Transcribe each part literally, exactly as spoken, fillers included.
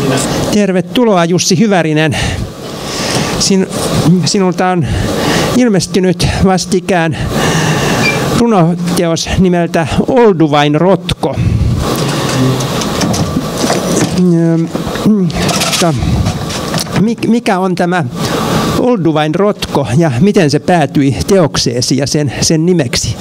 Tervetuloa Jussi Hyvärinen. Sin, sinulta on ilmestynyt vastikään runoteos nimeltä Olduvain rotko. Mikä on tämä Olduvain rotko ja miten se päätyi teokseesi ja sen, sen nimeksi?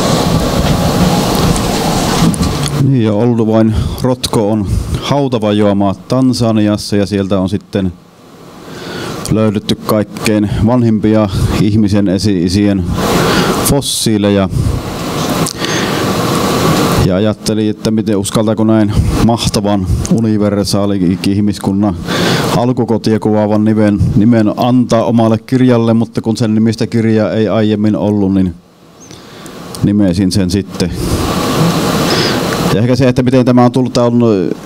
Niin, ja Olduvain rotko on Hautavajoamaa Tansaniassa ja sieltä on sitten löydetty kaikkein vanhimpia ihmisen esi-isien fossiileja. Ja ajattelin, että miten uskaltaako näin mahtavan universaali ihmiskunnan alkukotia kuvaavan nimen, nimen antaa omalle kirjalle, mutta kun sen nimistä kirjaa ei aiemmin ollut, niin nimesin sen sitten. Ja ehkä se, että miten tämä on tullut, on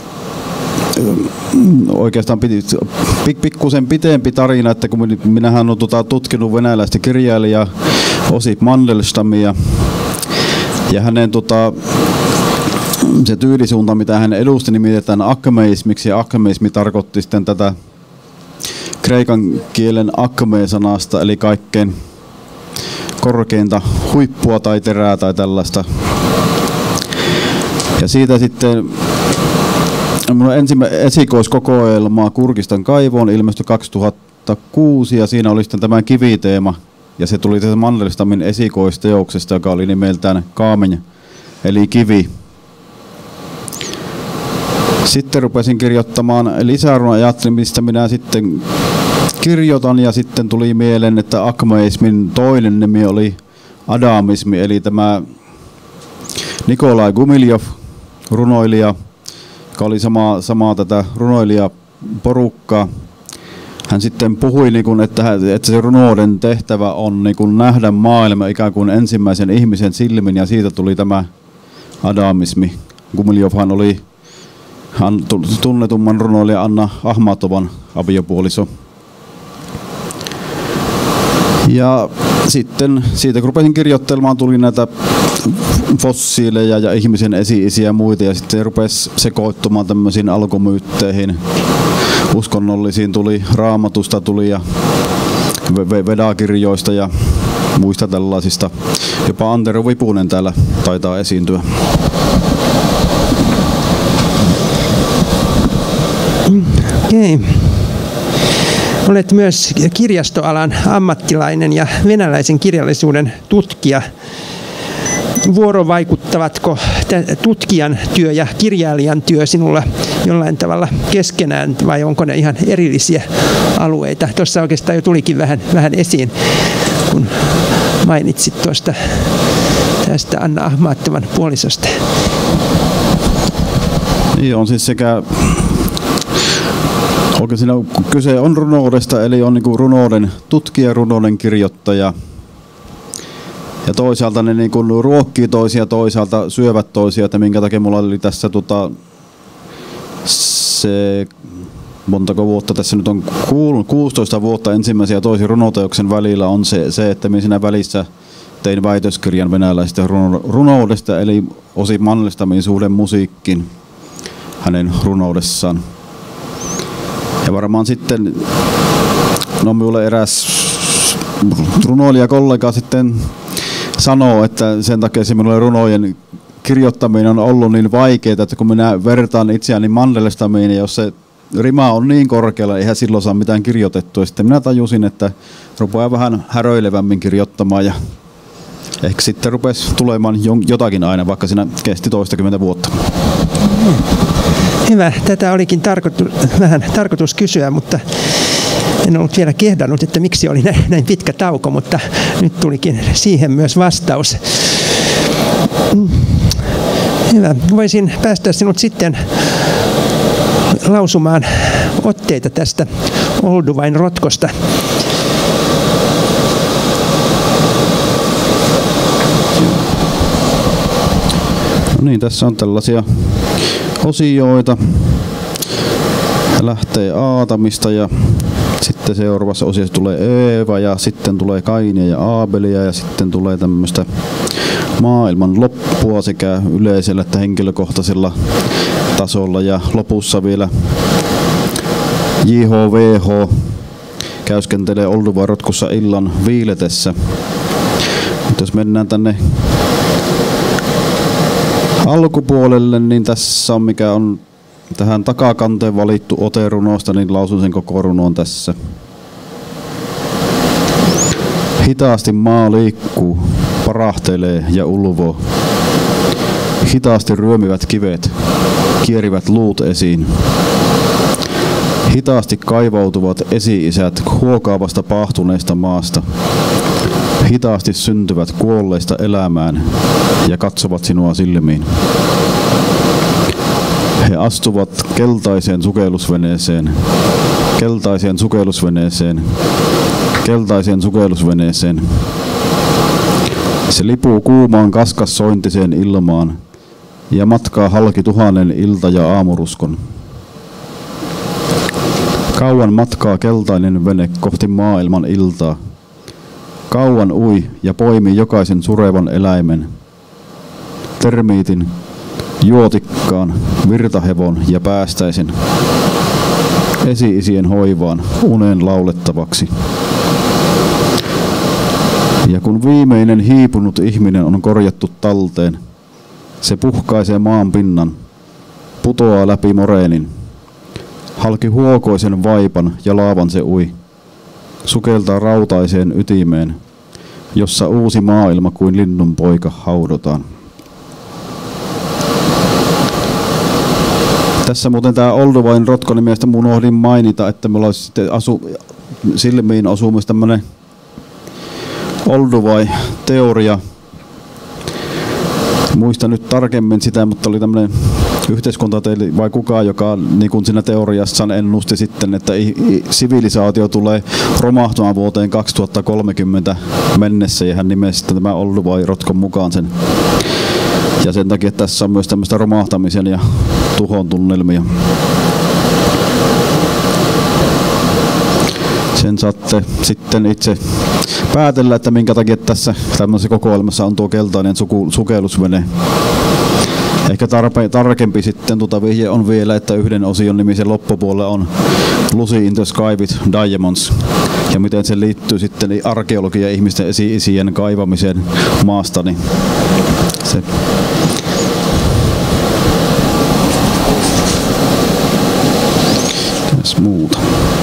oikeastaan pik, pikkusen pitempi tarina, että kun minähän olen tuota, tutkinut venäläistä kirjailijaa Osip Mandelstamia ja hänen tota, se tyylisuunta, mitä hän edusti, nimitetään akmeismiksi, ja akmeismi tarkoitti sitten tätä kreikan kielen akme-sanasta, eli kaikkein korkeinta huippua tai terää tai tällaista. Ja siitä sitten minun ensimmäinen esikoiskokoelma Kurkistan kaivoon ilmestyi kaksituhattakuusi, ja siinä oli sitten tämä kiviteema, ja se tuli tästä Mandelstamin esikoisteoksesta, joka oli nimeltään Kaamen, eli kivi. Sitten rupesin kirjoittamaan lisärunoja, ajattelin, mistä minä sitten kirjoitan, ja sitten tuli mieleen, että akmeismin toinen nimi oli adamismi, eli tämä Nikolai Gumiljov, runoilija, joka oli samaa, samaa tätä runoilijaporukkaa. Hän sitten puhui, niin kuin, että, että se runouden tehtävä on niin kuin nähdä maailma ikään kuin ensimmäisen ihmisen silmin, ja siitä tuli tämä adamismi. Gumiljovhan oli hän tunnetumman runoilija Anna Ahmatovan aviopuoliso. Ja sitten siitä kun rupesin kirjoittelemaan, tuli näitä fossiileja ja ihmisen esi-isiä ja muita, ja sitten rupesi sekoittumaan tämmöisiin alkumyytteihin. Uskonnollisiin tuli, Raamatusta tuli ja Vedakirjoista ja muista tällaisista. Jopa Antero Vipunen täällä taitaa esiintyä. Okei. Olet myös kirjastoalan ammattilainen ja venäläisen kirjallisuuden tutkija. Vuorovaikuttavatko tutkijan työ ja kirjailijan työ sinulla jollain tavalla keskenään vai onko ne ihan erillisiä alueita? Tuossa oikeastaan jo tulikin vähän, vähän esiin, kun mainitsit tuosta tästä Anna Ahmatovan puolisosta. Niin on siis sekä oikein siinä kyse on runoudesta, eli on niin kuin runouden tutkija, runouden kirjoittaja. Ja toisaalta ne niin kuin ruokkii toisia, toisaalta syövät toisia, että minkä takia mulla oli tässä tota, se montako vuotta tässä nyt on kuusitoista vuotta ensimmäisen ja toisen runoteoksen välillä on se, se että minä siinä välissä tein väitöskirjan venäläisestä runoudesta, eli Osip Mandelstamin suhde musiikkiin hänen runoudessaan. Ja varmaan sitten, no minulle eräs runoilijakollega sitten sanoo, että sen takia se minulle runojen kirjoittaminen on ollut niin vaikeaa, että kun minä vertaan itseäni Mandelstamiin, ja jos se rima on niin korkealla, eihän silloin saa mitään kirjoitettua. Sitten minä tajusin, että rupeaa vähän häröilevämmin kirjoittamaan, ja ehkä sitten rupesi tulemaan jotakin aina, vaikka siinä kesti toistakymmentä vuotta. Hyvä. Tätä olikin tarkoitus, vähän tarkoitus kysyä, mutta en ollut vielä kehdannut, että miksi oli näin, näin pitkä tauko, mutta nyt tulikin siihen myös vastaus. Hyvä. Voisin päästä sinut sitten lausumaan otteita tästä Olduvain rotkosta. No niin, tässä on tällaisia osioita. Lähtee Aatamista ja sitten seuraavassa osiossa tulee Eeva ja sitten tulee Kainia ja Aabelia ja sitten tulee tämmöistä maailman loppua sekä yleisellä että henkilökohtaisella tasolla ja lopussa vielä J H V H käyskentelee Olduvarotkussa illan viiletessä. Mutta jos mennään tänne alkupuolelle, niin tässä on mikä on tähän takakanteen valittu ote runosta, niin lausun sen koko runoon tässä. Hitaasti maa liikkuu, parahtelee ja ulvoo. Hitaasti ryömivät kivet, kierivät luut esiin. Hitaasti kaivautuvat esi-isät huokaavasta paahtuneesta maasta. Hitaasti syntyvät kuolleista elämään ja katsovat sinua silmiin. He astuvat keltaiseen sukellusveneeseen, keltaiseen sukellusveneeseen, keltaiseen sukellusveneeseen. Se lipuu kuumaan kaskassointiseen ilmaan ja matkaa halki tuhannen ilta- ja aamuruskon. Kauan matkaa keltainen vene kohti maailman iltaa. Kauan ui ja poimi jokaisen surevan eläimen. Termiitin, juotikkaan, virtahevon ja päästäisen. Esi-isien hoivaan unen laulettavaksi. Ja kun viimeinen hiipunut ihminen on korjattu talteen, se puhkaisee maan pinnan, putoaa läpi moreenin. Halki huokoisen vaipan ja laavan se ui. Sukeltaa rautaiseen ytimeen, jossa uusi maailma kuin linnun poika haudotaan. Tässä muuten tämä Olduvain Rotko-nimestä mun unohdin mainita, että mulla olisi sitten asu, silmiin osuu myös tämmönen Olduvai-teoria. Muista nyt tarkemmin sitä, mutta oli tämmöinen yhteiskuntateili vai kukaan, joka niin kuin siinä teoriassaan ennusti sitten, että sivilisaatio tulee romahtamaan vuoteen kaksituhattakolmekymmentä mennessä, ja hän nimesi sitten tämä Olduvai-Rotkon mukaan sen. Ja sen takia tässä on myös tämmöistä romahtamisen ja tuhon tunnelmia. Sen saatte sitten itse päätellä, että minkä takia tässä tämmöisessä kokoelmassa on tuo keltainen suku, sukellusvene. Ehkä tarpe, tarkempi sitten tuota vihje on vielä, että yhden osion nimisen loppupuolella on Lucy in the Sky with Diamonds. Ja miten se liittyy sitten arkeologian ja ihmisten esi-isien kaivamiseen maasta, niin se tässä muuta.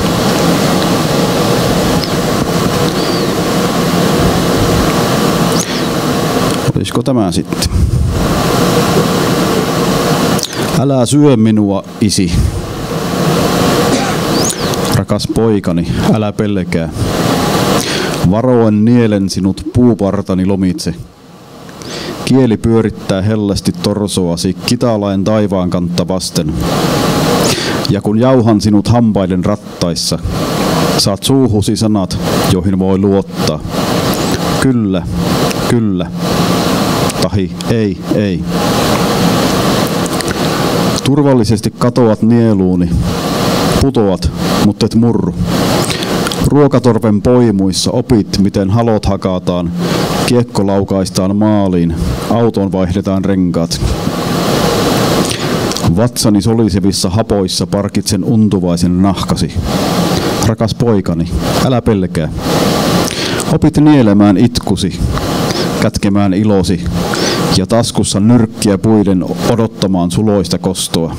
Olisiko tämä sitten? Älä syö minua, isi. Rakas poikani, älä pelkää. Varoen nielen sinut puupartani lomitse. Kieli pyörittää hellästi torsoasi kitalain taivaan kantta vasten. Ja kun jauhan sinut hampaiden rattaissa, saat suuhusi sanat, joihin voi luottaa. Kyllä, kyllä. Tahi, ei, ei. Turvallisesti katoat nieluuni. Putoat, mutta et murru. Ruokatorven poimuissa opit, miten halot hakataan, kiekko laukaistaan maaliin, autoon vaihdetaan renkaat. Vatsani solisevissa hapoissa parkitsen untuvaisen nahkasi. Rakas poikani, älä pelkää. Opit nielemään itkusi, kätkemään ilosi ja taskussa nyrkkiä puiden odottamaan suloista kostoa.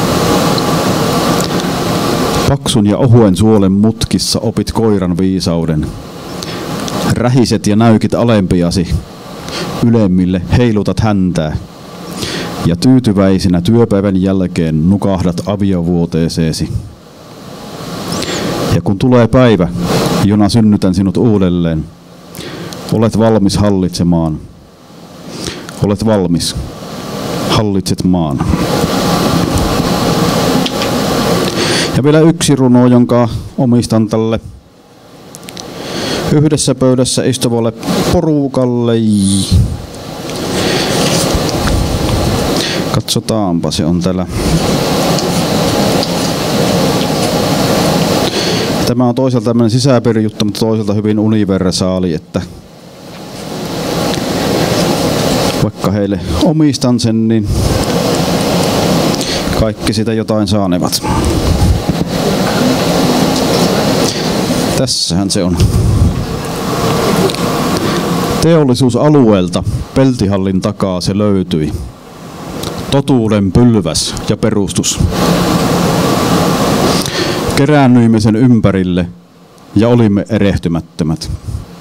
Paksun ja ohuen suolen mutkissa opit koiran viisauden. Rähiset ja näykit alempiasi, ylemmille heilutat häntää. Ja tyytyväisenä työpäivän jälkeen nukahdat aviovuoteeseesi. Ja kun tulee päivä, jona synnytän sinut uudelleen, olet valmis hallitsemaan. Olet valmis. Hallitset maan. Ja vielä yksi runo, jonka omistan tälle yhdessä pöydässä istuvalle porukalle. Katsotaanpa, se on täällä. Tämä on toisaalta tämmöinen sisäpiirijuttu, mutta toisaalta hyvin universaali, että vaikka heille omistan sen, niin kaikki sitä jotain saanevat. Tässähän se on. Teollisuusalueelta peltihallin takaa se löytyi. Totuuden pylväs ja perustus. Keräännyimme sen ympärille ja olimme erehtymättömät.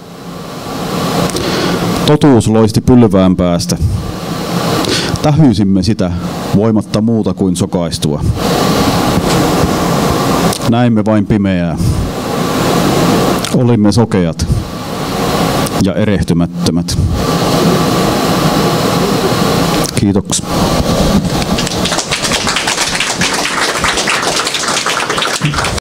Totuus loisti pylvään päästä. Tähyysimme sitä voimatta muuta kuin sokaistua. Näimme vain pimeää. Olimme sokeat ja erehtymättömät. Kiitoksia.